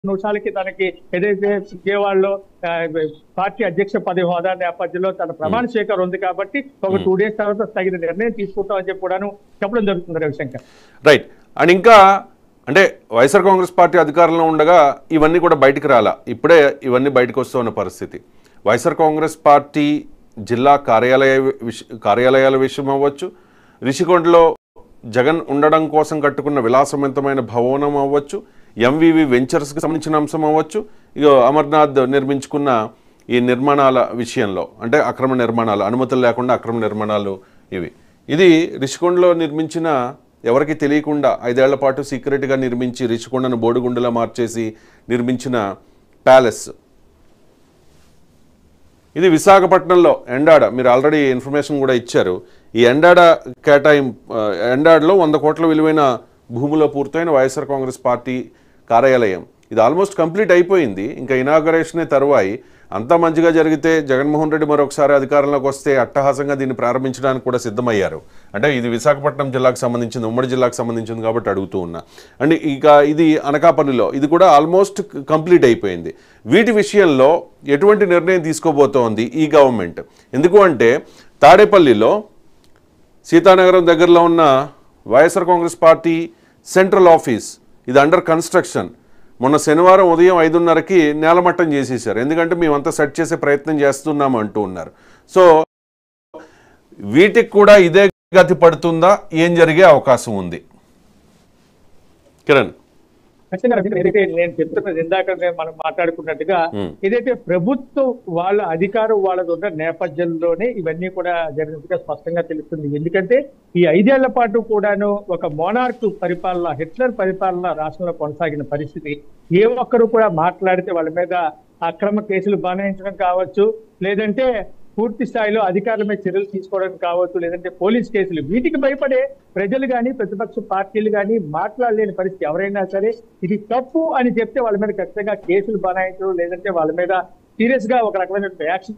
నిమిషాలకి తనకి ఏదైతే విజయవాడలో పార్టీ అధ్యక్ష పదవి హోదా నేపథ్యంలో తన ప్రమాణ స్వీకారం ఉంది కాబట్టి ఒక 2 days తర్వాత తగిన నిర్ణయం తీసుకుంటామని చెప్పి కూడాను చెప్పడం జరుగుతుంది రవిశంకర్. రైట్. అండ్ ఇంకా అంటే వైఎస్ఆర్ కాంగ్రెస్ పార్టీ అధికారంలో ఉండగా ఇవన్నీ కూడా బయటికి రాలా, ఇప్పుడే ఇవన్నీ బయటకు వస్తున్న పరిస్థితి. వైఎస్ఆర్ కాంగ్రెస్ పార్టీ జిల్లా కార్యాలయాల విషయం అవ్వచ్చు, రిషికొండలో జగన్ ఉండడం కోసం కట్టుకున్న విలాసవంతమైన భవనం అవ్వచ్చు, ఎంవివి వెంచర్స్కి సంబంధించిన అంశం అవ్వచ్చు, ఇక అమర్నాథ్ నిర్మించుకున్న ఈ నిర్మాణాల విషయంలో అంటే అక్రమ నిర్మాణాలు, అనుమతులు లేకుండా అక్రమ నిర్మాణాలు ఇది రిషికొండలో నిర్మించిన ఎవరికి తెలియకుండా 5 ఏళ్ల పాటు సీక్రెట్గా నిర్మించి రిషికొండను బోడిగుండలా మార్చేసి నిర్మించిన ప్యాలెస్. ఇది విశాఖపట్నంలో ఎండాడ, మీరు ఆల్రెడీ ఇన్ఫర్మేషన్ కూడా ఇచ్చారు. ఈ ఎండాడలో 100 కోట్ల విలువైన భూమిలో పూర్తయిన వైఎస్ఆర్ కాంగ్రెస్ పార్టీ కార్యాలయం ఇది ఆల్మోస్ట్ కంప్లీట్ అయిపోయింది. ఇంకా ఇనాగరేషనే తరువాయి. అంతా మంచిగా జరిగితే జగన్మోహన్ రెడ్డి మరొకసారి అధికారంలోకి వస్తే అట్టహాసంగా దీన్ని ప్రారంభించడానికి కూడా సిద్ధమయ్యారు. అంటే ఇది విశాఖపట్నం జిల్లాకు సంబంధించింది, ఉమ్మడి జిల్లాకు సంబంధించింది కాబట్టి అడుగుతూ ఉన్నా. అండ్ ఇక ఇది అనకాపల్లిలో ఇది కూడా ఆల్మోస్ట్ కంప్లీట్ అయిపోయింది. వీటి విషయంలో ఎటువంటి నిర్ణయం తీసుకోబోతోంది ఈ గవర్నమెంట్? ఎందుకు అంటే తాడేపల్లిలో సీతానగరం దగ్గరలో ఉన్న వైఎస్ఆర్ కాంగ్రెస్ పార్టీ సెంట్రల్ ఆఫీస్ ఇది అండర్ కన్స్ట్రక్షన్. మొన్న శనివారం ఉదయం 5:30కి నేలమట్టం చేసేసారు. ఎందుకంటే మేమంతా సెట్ చేసే ప్రయత్నం చేస్తున్నాము అంటూ ఉన్నారు. సో వీటికి కూడా ఇదే గతి పడుతుందా? ఏం జరిగే అవకాశం ఉంది? కిరణ్, ఏదైతే నేను చెప్తున్నది ఇందాక మనం మాట్లాడుకున్నట్టుగా ఏదైతే ప్రభుత్వం వాళ్ళ అధికారం వాళ్ళది ఉన్న నేపథ్యంలోనే ఇవన్నీ కూడా జరిగినట్టుగా స్పష్టంగా తెలుస్తుంది. ఎందుకంటే ఈ 5 ఏళ్ల పాటు కూడాను ఒక మోనార్క్ పరిపాలన, హిట్లర్ పరిపాలన రాష్ట్రంలో కొనసాగిన పరిస్థితి. ఏ ఒక్కరు కూడా మాట్లాడితే వాళ్ళ మీద అక్రమ కేసులు బనాయించడం కావచ్చు, లేదంటే పూర్తి స్థాయిలో అధికారుల మీద చర్యలు తీసుకోవడం కావచ్చు, లేదంటే పోలీస్ కేసులు, వీటికి భయపడే ప్రజలు కానీ ప్రతిపక్ష పార్టీలు కానీ మాట్లాడలేని పరిస్థితి. ఎవరైనా సరే ఇది తప్పు అని చెప్తే వాళ్ళ మీద ఖచ్చితంగా కేసులు బనాయించడం, లేదంటే వాళ్ళ మీద సీరియస్ గా ఒక రకమైన యాక్షన్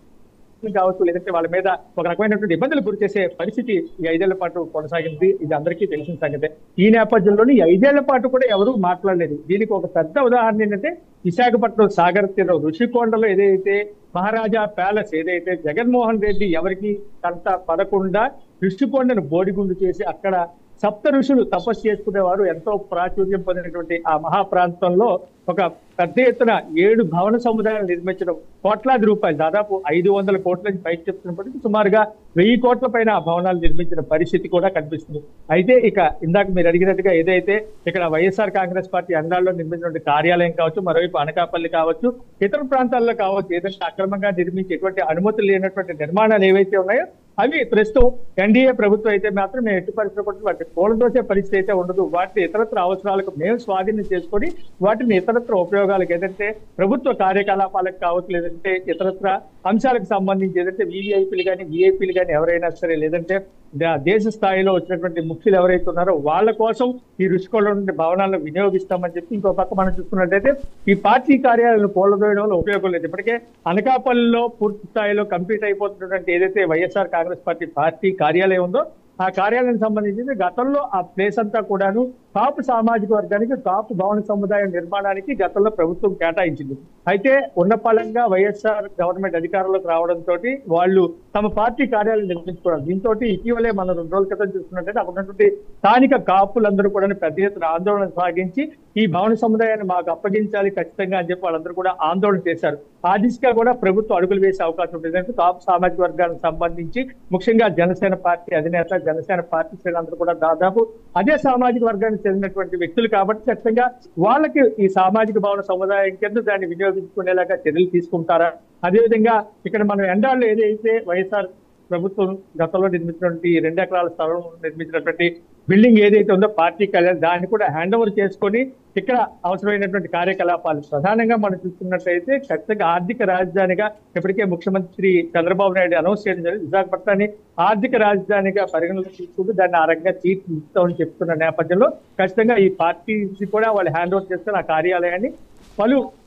కావచ్చు, లేదంటే వాళ్ళ మీద ఒక రకమైనటువంటి ఇబ్బందులు గురి చేసే పరిస్థితి ఈ 5 ఏళ్ల పాటు కొనసాగింది. ఇది అందరికీ తెలిసిన సంగతే. ఈ నేపథ్యంలోనే ఈ 5 ఏళ్ల పాటు కూడా ఎవరు మాట్లాడలేదు. దీనికి ఒక పెద్ద ఉదాహరణ ఏంటంటే విశాఖపట్నం సాగర్ తీరం ఋషికొండలో ఏదైతే మహారాజా ప్యాలెస్ ఏదైతే జగన్మోహన్ రెడ్డి ఎవరికి కంట పడకుండా ఋషికొండను బోడిగుండు చేసి అక్కడ సప్త ఋషులు తపస్సు చేసుకునేవారు ఎంతో ప్రాచుర్యం పొందినటువంటి ఆ మహాప్రాంతంలో ఒక పెద్ద ఎత్తున 7 భవన సముదాయాలు నిర్మించడం, కోట్లాది రూపాయలు, దాదాపు 500 కోట్ల నుంచి పైకి చెప్తున్నప్పటికీ సుమారుగా 1000 కోట్ల పైన ఆ భవనాలు నిర్మించిన పరిస్థితి కూడా కనిపిస్తుంది. అయితే ఇక ఇందాక మీరు అడిగినట్టుగా ఏదైతే ఇక్కడ వైఎస్ఆర్ కాంగ్రెస్ పార్టీ అండాల్లో నిర్మించినటువంటి కార్యాలయం కావచ్చు, మరోవైపు అనకాపల్లి కావచ్చు, ఇతర ప్రాంతాల్లో కావచ్చు, ఏదైతే అక్రమంగా నిర్మించి ఎటువంటి అనుమతులు లేనటువంటి నిర్మాణాలు ఏవైతే ఉన్నాయో అవి ప్రస్తుతం ఎన్డీఏ ప్రభుత్వం అయితే మాత్రం మేము ఎట్టి పరిస్థితుల్లో వాటిని కూలదోసే పరిస్థితి అయితే ఉండదు. వాటిని ఇతరత్ర అవసరాలకు మేము స్వాధీనం చేసుకొని వాటిని ఇతరత్ర ఉపయోగాలకు ఏదంటే ప్రభుత్వ కార్యకలాపాలకు కావచ్చు, లేదంటే ఇతరత్ర అంశాలకు సంబంధించి ఏదంటే వివిఐపీలు కానీ విఐపీలు కానీ ఎవరైనా సరే, లేదంటే దేశ స్థాయిలో వచ్చినటువంటి ముఖ్యులు ఎవరైతే ఉన్నారో వాళ్ళ కోసం ఈ రుషికొండ నుండి భవనాలను వినియోగిస్తామని చెప్పి ఇంకో పక్క మనం చూసుకున్నట్టయితే ఈ పార్టీ కార్యాలయాలను కూలదోయడం వల్ల ఉపయోగం లేదు. ఇప్పటికే అనకాపల్లిలో పూర్తి స్థాయిలో కంప్లీట్ అయిపోతున్నటువంటి ఏదైతే వైఎస్ఆర్ కాంగ్రెస్ పార్టీ కార్యాలయం ఉందో ఆ కార్యాలయానికి సంబంధించి గతంలో ఆ ప్లేస్ అంతా కూడాను కాపు సామాజిక వర్గానికి కాపు భవన సముదాయం నిర్మాణానికి గతంలో ప్రభుత్వం కేటాయించింది. అయితే ఉన్నపాలంగా వైఎస్ఆర్ గవర్నమెంట్ అధికారంలోకి రావడంతో వాళ్ళు తమ పార్టీ కార్యాలయం నిర్మించుకోవడం, దీంతో ఇటీవలే మనం 2 రోజుల క్రితం చూసుకున్నట్టయితే అక్కడ ఉన్నటువంటి స్థానిక కాపులందరూ కూడా పెద్ద ఎత్తున ఆందోళన సాగించి ఈ భవన సముదాయాన్ని మాకు అప్పగించాలి ఖచ్చితంగా అని చెప్పి వాళ్ళందరూ కూడా ఆందోళన చేశారు. ఆ దిశగా కూడా ప్రభుత్వం అడుగులు వేసే అవకాశం ఉంటుంది. ఎందుకంటే కాపు సామాజిక వర్గానికి సంబంధించి ముఖ్యంగా జనసేన పార్టీ అధినేత, జనసేన పార్టీ శ్రేణులందరూ కూడా దాదాపు అదే సామాజిక వర్గానికి చెందినటువంటి వ్యక్తులు కాబట్టి ఖచ్చితంగా వాళ్ళకి ఈ సామాజిక భవన సముదాయం కింద దాన్ని వినియోగించుకునేలాగా చర్యలు తీసుకుంటారా? అదేవిధంగా ఇక్కడ మనం ఎండాళ్ళు ఏదైతే వైఎస్ఆర్ ప్రభుత్వం గతంలో నిర్మించినటువంటి 2 ఎకరాల స్థలం నిర్మించినటువంటి బిల్డింగ్ ఏదైతే ఉందో పార్టీ కళ్యాణ్, దాన్ని కూడా హ్యాండ్ ఓవర్ చేసుకొని ఇక్కడ అవసరమైనటువంటి కార్యకలాపాలు ప్రధానంగా మనం చూసుకున్నట్లయితే ఖచ్చితంగా ఆర్థిక రాజధానిగా ఇప్పటికే ముఖ్యమంత్రి చంద్రబాబు నాయుడు అనౌన్స్ చేయడం జరిగింది. విశాఖపట్నాన్ని ఆర్థిక రాజధానిగా పరిగణలోకి తీసుకుంటూ దాన్ని ఆ రకంగా తీర్చిదిద్దామని చెప్తున్న నేపథ్యంలో ఖచ్చితంగా ఈ పార్టీ కూడా వాళ్ళు హ్యాండ్ ఓవర్ చేసుకుని ఆ కార్యాలయాన్ని పలు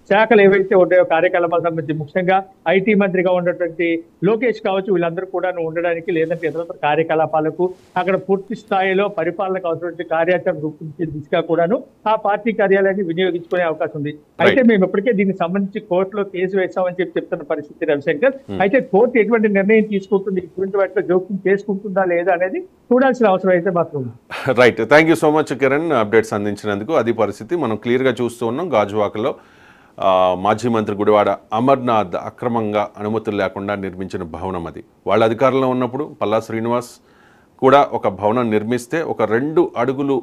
శాఖలు ఏవైతే ఉన్నాయో కార్యకలాపాలకు సంబంధించి ముఖ్యంగా ఐటీ మంత్రిగా ఉన్నటువంటి లోకేష్ కావచ్చు, వీళ్ళందరూ కూడా ఉండడానికి లేదంటే ఇతర కార్యకలాపాలకు అక్కడ పూర్తి స్థాయిలో పరిపాలనకు అవసరమైన కార్యాచరణ రూపొందించే దిశగా కూడాను ఆ పార్టీ కార్యాలయాన్ని వినియోగించుకునే అవకాశం ఉంది. అయితే మేము ఇప్పటికే దీనికి సంబంధించి కోర్టులో కేసు వేసామని చెప్తున్న పరిస్థితి రవిశంకర్. అయితే కోర్టు ఎటువంటి నిర్ణయం తీసుకుంటుంది, ఇటువంటి వాటిలో జోక్యం చేసుకుంటుందా లేదా అనేది చూడాల్సిన అవసరం అయితే మాత్రం ఉంది. Right, thank you so much Kiran, updates అందించినందుకు. అది పరిస్థితి మనం క్లియర్గా చూస్తూ ఉన్నాం. గాజువాకలో మాజీ మంత్రి గుడివాడ అమర్నాథ్ అక్రమంగా అనుమతులు లేకుండా నిర్మించిన భవనం అది. వాళ్ళ అధికారంలో ఉన్నప్పుడు పల్లా శ్రీనివాస్ కూడా ఒక భవనం నిర్మిస్తే ఒక 2 అడుగులు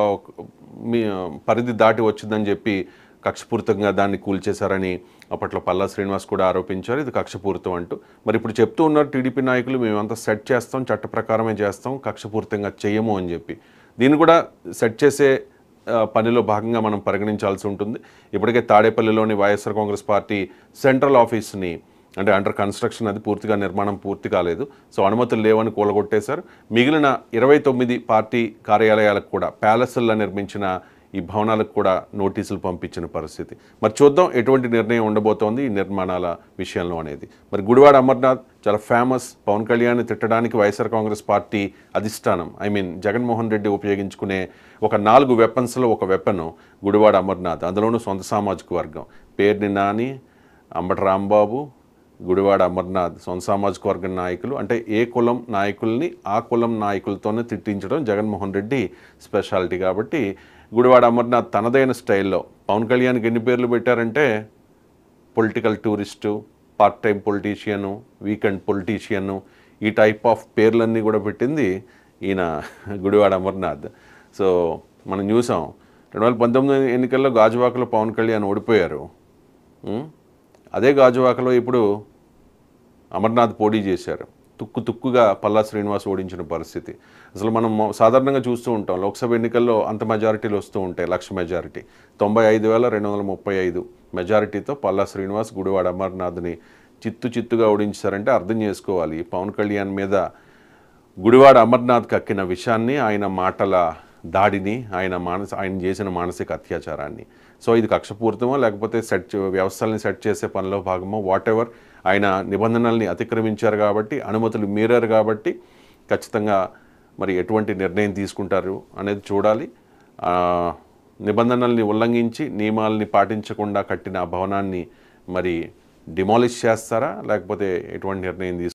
పరిధి దాటి వచ్చిందని చెప్పి కక్షపూరితంగా దాన్ని కూల్చేశారని అప్పట్లో పల్లా శ్రీనివాస్ కూడా ఆరోపించారు. ఇది కక్షపూరితం అంటూ. మరి ఇప్పుడు చెప్తూ ఉన్నారు టీడీపీ నాయకులు, మేమంతా సెట్ చేస్తాం, చట్ట ప్రకారమే చేస్తాం, కక్షపూరితంగా చెయ్యము అని చెప్పి. దీన్ని కూడా సెట్ చేసే పనిలో భాగంగా మనం పరిగణించాల్సి ఉంటుంది. ఇప్పటికే తాడేపల్లిలోని వైఎస్ఆర్ కాంగ్రెస్ పార్టీ సెంట్రల్ ఆఫీస్ని అంటే అండర్ కన్స్ట్రక్షన్, అది పూర్తిగా నిర్మాణం పూర్తి కాలేదు. సో అనుమతులు లేవని కూలగొట్టేశారు. మిగిలిన 29 పార్టీ కార్యాలయాలకు కూడా ప్యాలెస్ల్లో నిర్మించిన ఈ భవనాలకు కూడా నోటీసులు పంపించిన పరిస్థితి. మరి చూద్దాం ఎటువంటి నిర్ణయం ఉండబోతోంది ఈ నిర్మాణాల విషయంలో అనేది. మరి గుడివాడ అమర్నాథ్ చాలా ఫేమస్. పవన్ కళ్యాణ్ని తిట్టడానికి వైఎస్ఆర్ కాంగ్రెస్ పార్టీ అధిష్టానం జగన్మోహన్ రెడ్డి ఉపయోగించుకునే ఒక 4 వెపన్స్లో ఒక వెపన్ గుడివాడ అమర్నాథ్. అందులోనూ సొంత సామాజిక వర్గం పేర్ని నాని, అంబటి రాంబాబు, గుడివాడ అమర్నాథ్ సొంత సామాజిక వర్గం నాయకులు. అంటే ఏ కులం నాయకుల్ని ఆ కులం నాయకులతోనే తిట్టించడం జగన్మోహన్ రెడ్డి స్పెషాలిటీ. కాబట్టి గుడివాడ అమర్నాథ్ తనదైన స్టైల్లో పవన్ కళ్యాణ్కి ఎన్ని పేర్లు పెట్టారంటే political tourist, part time politician, weekend politician, ఈ టైప్ ఆఫ్ పేర్లన్నీ కూడా పెట్టింది ఈయన గుడివాడ అమర్నాథ్. సో మనం చూసాం 2019 ఎన్నికల్లో గాజువాకలో పవన్ కళ్యాణ్ ఓడిపోయారు. అదే గాజువాకలో ఇప్పుడు అమర్నాథ్ పోటీ చేశారు. తుక్కుగా పల్లా శ్రీనివాస్ ఓడించిన పరిస్థితి. అసలు మనం సాధారణంగా చూస్తూ ఉంటాం లోక్సభ ఎన్నికల్లో అంత మెజారిటీలు వస్తూ ఉంటాయి, 1,00,000 మెజారిటీ. 95,235 మెజారిటీతో పల్లా శ్రీనివాస్ గుడివాడ అమర్నాథ్ని చిత్తుగా ఓడించారంటే అర్థం చేసుకోవాలి పవన్ కళ్యాణ్ మీద గుడివాడ అమర్నాథ్ కక్కిన విషయాన్ని, ఆయన మాటల దాడిని, ఆయన చేసిన మానసిక అత్యాచారాన్ని. సో ఇది కక్షపూరితమో లేకపోతే వ్యవస్థల్ని సెట్ చేసే పనిలో భాగమో వాట్ ఎవర్, ఆయన నిబంధనల్ని అతిక్రమించారు కాబట్టి, అనుమతులు మీరారు కాబట్టి ఖచ్చితంగా మరి ఎటువంటి నిర్ణయం తీసుకుంటారు అనేది చూడాలి. నిబంధనల్ని ఉల్లంఘించి నియమాలని పాటించకుండా కట్టిన ఆ భవనాన్ని మరి డిమాలిష్ చేస్తారా లేకపోతే ఎటువంటి నిర్ణయం